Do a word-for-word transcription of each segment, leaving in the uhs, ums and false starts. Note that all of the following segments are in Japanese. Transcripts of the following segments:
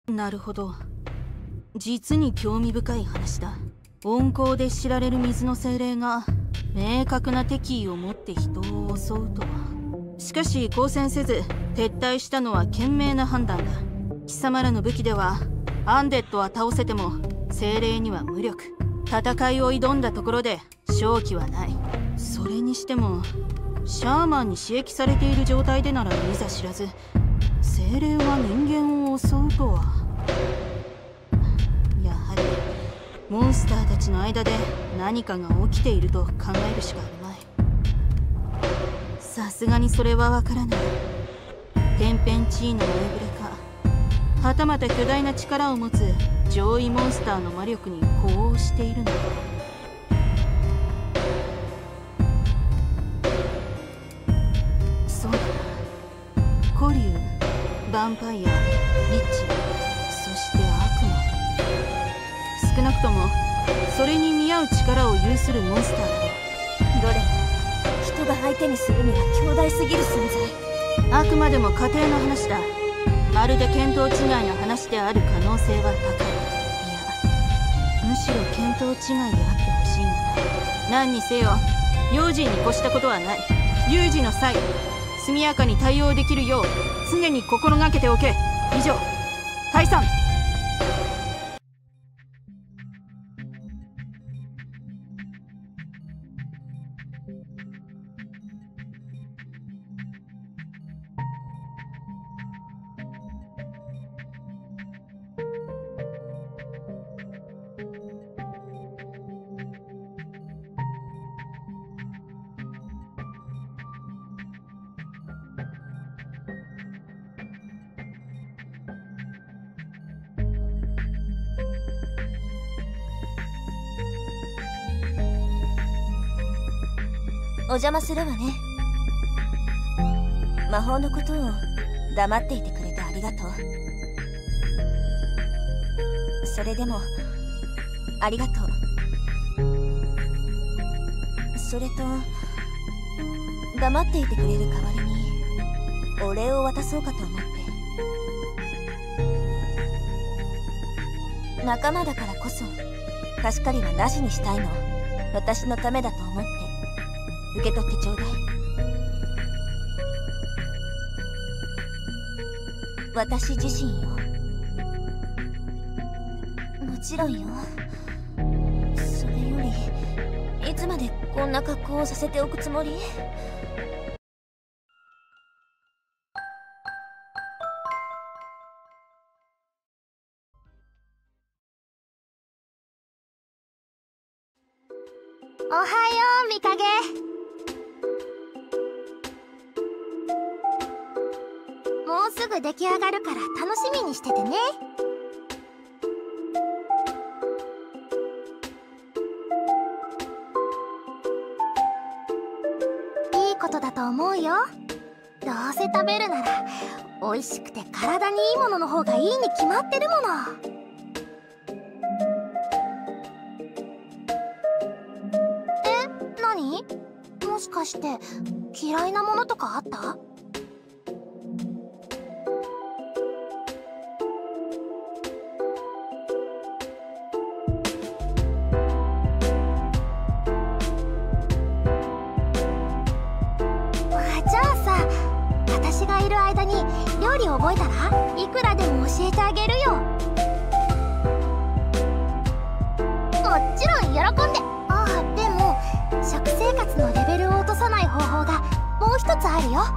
なるほど。実に興味深い話だ。温厚で知られる水の精霊が明確な敵意を持って人を襲うとは。しかし交戦せず撤退したのは賢明な判断だ。貴様らの武器ではアンデッドは倒せても精霊には無力。戦いを挑んだところで勝機はない。それにしてもシャーマンに刺激されている状態でならいざ知らず、精霊は人間を襲うとは。やはりモンスターたちの間で何かが起きていると考えるしかあるまい。さすがにそれはわからない。天変地異の前触れか、はたまた巨大な力を持つ上位モンスターの魔力に呼応しているのか。そうだな。古竜、ヴァンパイア、リッチ、そして悪魔。少なくともそれに見合う力を有するモンスターだろう。 どれも人が相手にするには強大すぎる存在。 あくまでも仮定の話だ。まるで見当違いの話である可能性は高い。いや、むしろ見当違いであってほしいがな。何にせよ用心に越したことはない。有事の際速やかに対応できるよう常に心がけておけ。以上、退散。 お邪魔するわね。魔法のことを黙っていてくれてありがとう。それでもありがとう。それと黙っていてくれる代わりにお礼を渡そうかと思って。仲間だからこそ貸し借りはなしにしたいの。私のためだと思って受け取ってちょうだい。私自身よ。もちろんよ。それよりいつまでこんな格好をさせておくつもり？ おはよう、ミカゲ。もうすぐ出来上がるから楽しみにしててね。いいことだと思うよ。どうせ食べるなら美味しくて体にいいものの方がいいに決まってるもの。もしかして嫌いなものとかあった？じゃあさ、私がいる間に料理覚えたらいくらでも教えてあげるよ。もちろん喜んで。ああ、でも食生活のレベルを落とさない方法がもう一つあるよ。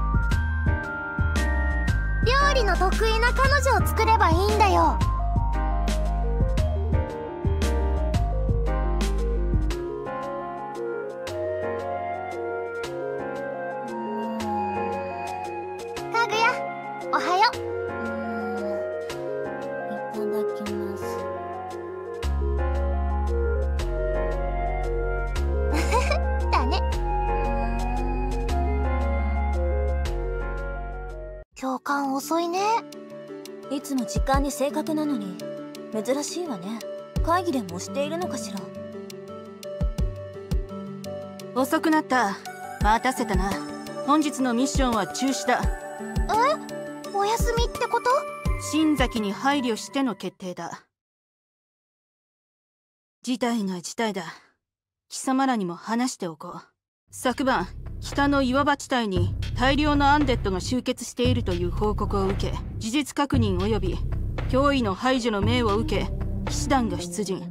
料理の得意な彼女を作ればいいんだよ。かぐや、おはよう。いただきます。だね。教官遅いね。 いつも時間に正確なのに珍しいわね。会議でもしているのかしら。 遅くなった。待たせたな。本日のミッションは中止だ。 え？お休みってこと？ 新崎に配慮しての決定だ。事態が事態だ。貴様らにも話しておこう。昨晩北の岩場地帯に大量のアンデッドが集結しているという報告を受け、事実確認及び脅威の排除の命を受け、騎士団が出陣。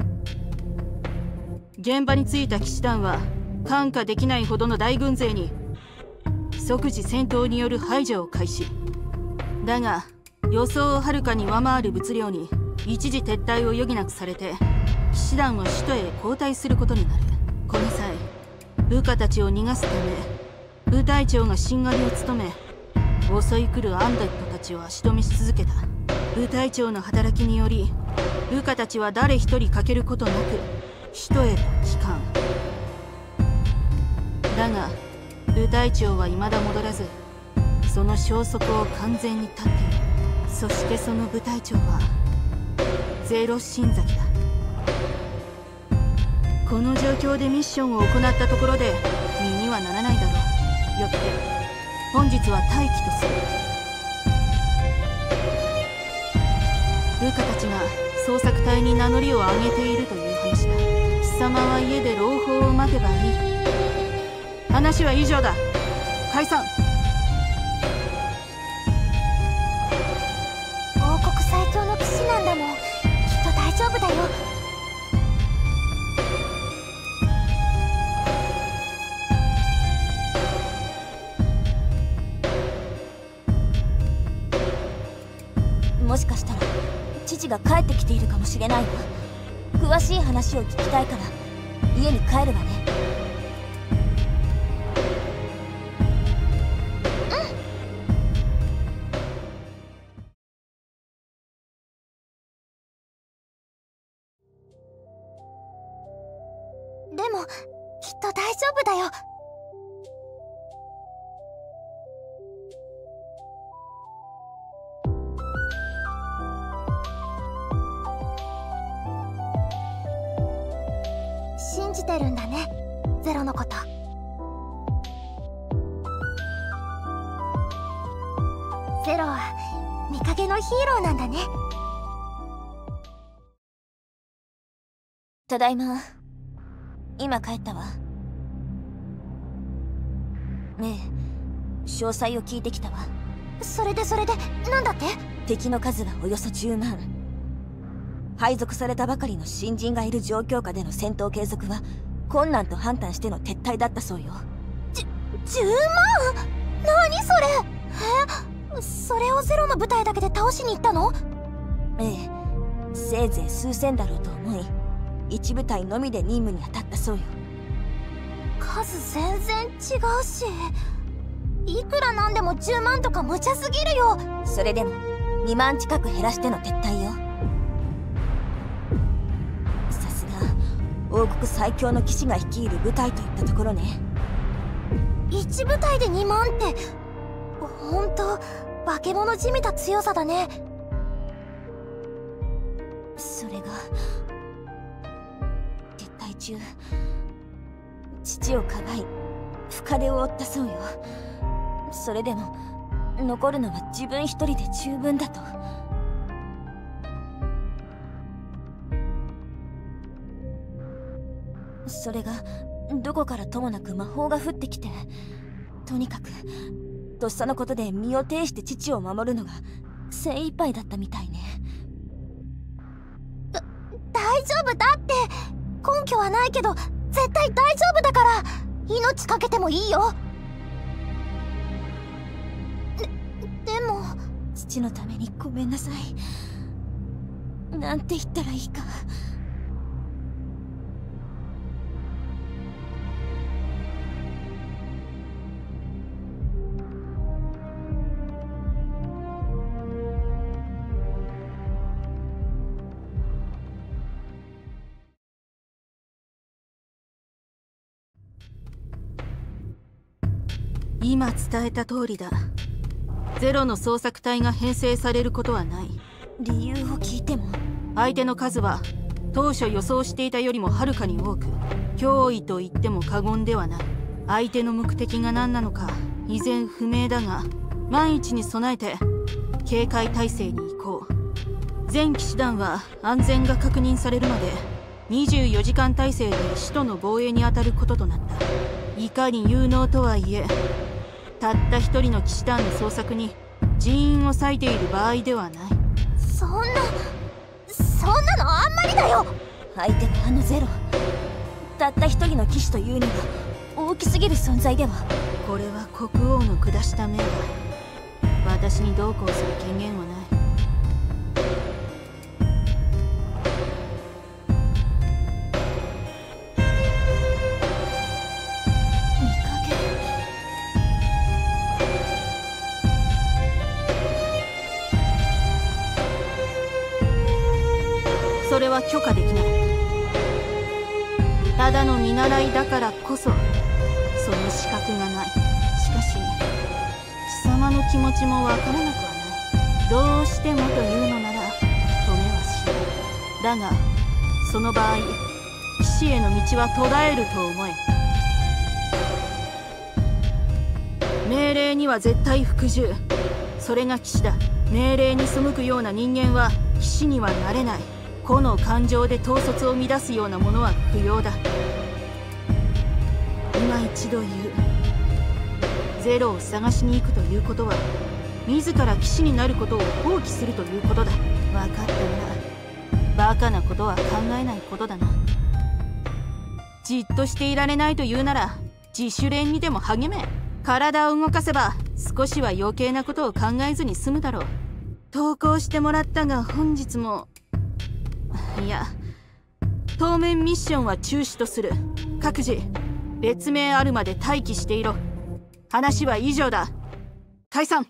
現場に着いた騎士団は看過できないほどの大軍勢に即時戦闘による排除を開始。だが予想をはるかに上回る物量に一時撤退を余儀なくされて、騎士団は首都へ後退することになる。この際部下たちを逃がすため部隊長がしんがりを務め、襲い来るアンデッドたちを足止めし続けた。部隊長の働きにより部下たちは誰一人欠けることなく首都へと帰還。だが部隊長は未だ戻らず、その消息を完全に絶っている。そしてその部隊長はゼロ新崎だ。この状況でミッションを行ったところで身にはならないだろう。よって本日は待機とする。部下たちが捜索隊に名乗りを上げているという話だ。貴様は家で朗報を待てばいい。話は以上だ。解散。 王国最強の騎士なんだもん。きっと大丈夫だよ。 もしかしたら父が帰ってきているかもしれないわ。詳しい話を聞きたいから家に帰るわね。 うん。でもきっと大丈夫だよ。信じてるんだね、ゼロのこと。ゼロは見かけのヒーローなんだね。 ただいま。今帰ったわ。ねえ、詳細を聞いてきたわ。 それでそれでなんだって？ 敵の数はおよそじゅうまん。配属されたばかりの新人がいる状況下での戦闘継続は困難と判断しての撤退だったそうよ。 じゅじゅうまん？何それ？え？それをゼロの部隊だけで倒しに行ったの？ ええ、せいぜい数千だろうと思い一部隊のみで任務に当たったそうよ。 数全然違うし、いくらなんでもじゅうまんとか無茶すぎるよ。 それでもにまん近く減らしての撤退よ。さすが王国最強の騎士が率いる部隊といったところね。 いち部隊でにまんってほんと化け物じみた強さだね。 それが撤退中父をかばい深手を負ったそうよ。それでも残るのは自分一人で十分だと。それがどこからともなく魔法が降ってきて、とにかくとっさのことで身を挺して父を守るのが精一杯だったみたいね。 だ大丈夫だって。根拠はないけど絶対大丈夫だから。命かけてもいいよ。ででも父のためにごめんなさい。なんて言ったらいいか。 今伝えた通りだ。ゼロの捜索隊が編成されることはない。 理由を聞いても？ 相手の数は当初予想していたよりもはるかに多く、脅威と言っても過言ではない。相手の目的が何なのか依然不明だが、万一に備えて警戒態勢に行く。 こう。全騎士団は安全が確認されるまでにじゅうよじかん体制で首都の防衛に当たることとなった。いかに有能とはいえ、たった一人の騎士団の捜索に人員を割いている場合ではない。 そんなそんなのあんまりだよ。 相手はあのゼロ。たった一人の騎士というには大きすぎる存在では。 これは国王の下した命だ。私にどうこうする権限はない。それは許可できない。ただの見習いだからこそその資格がない。しかし貴様の気持ちもわからなくはない。どうしてもというのなら止めはしない。だがその場合騎士への道は途絶えると思え。命令には絶対服従。それが騎士だ。命令に背くような人間は騎士にはなれない。個の感情で統率を乱すようなものは不要だ。今一度言う。ゼロを探しに行くということは自ら騎士になることを放棄するということだ。分かったな。バカなことは考えないことだな。じっとしていられないというなら自主練にでも励め。体を動かせば少しは余計なことを考えずに済むだろう。投稿してもらったが本日もいや、当面ミッションは中止とする。各自別名あるまで待機していろ。話は以上だ。解散。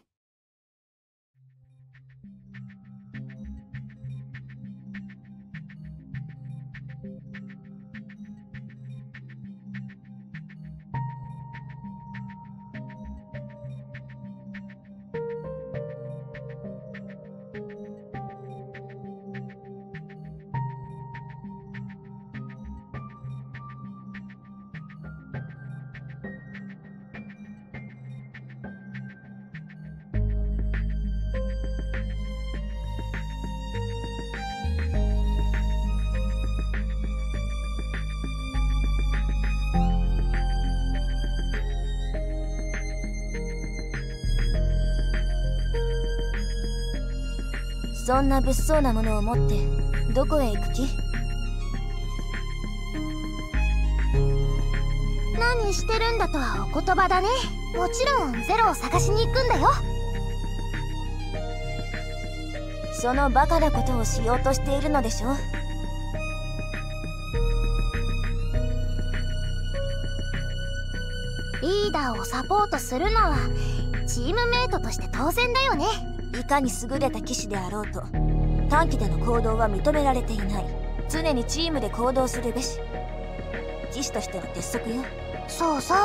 そんな物騒なものを持ってどこへ行く気？ 何してるんだとはお言葉だね。もちろんゼロを探しに行くんだよ。 そのバカなことをしようとしているのでしょ。 リーダーをサポートするのはチームメイトとして当然だよね。 いかに優れた騎士であろうと短期での行動は認められていない。常にチームで行動するべし。騎士としての鉄則よ。 そうそう、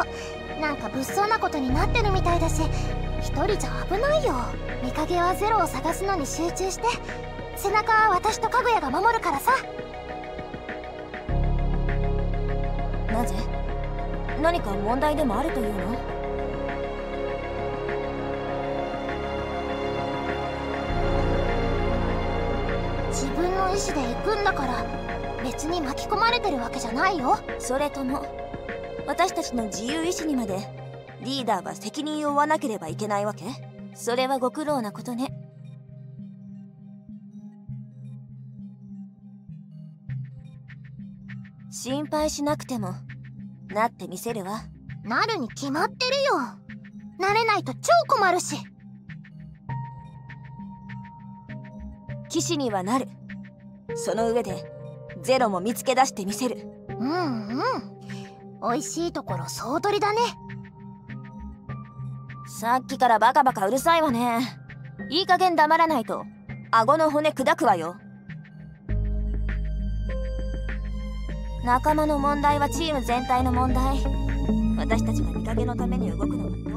なんか物騒なことになってるみたいだし一人じゃ危ないよ。見影はゼロを探すのに集中して、背中は私とかぐやが守るからさ。 なぜ？何か問題でもあるというの？ 自分の意思で行くんだから別に巻き込まれてるわけじゃないよ。 それとも私たちの自由意志にまでリーダーは責任を負わなければいけないわけ？それはご苦労なことね。心配しなくてもなってみせるわ。 なるに決まってるよ。なれないと超困るし。 騎士にはなる。その上でゼロも見つけ出してみせる。 うんうん、美味しいところ総取りだね。 さっきからバカバカうるさいわね。いい加減黙らないと顎の骨砕くわよ。仲間の問題はチーム全体の問題。私たちが見かけのために動くのは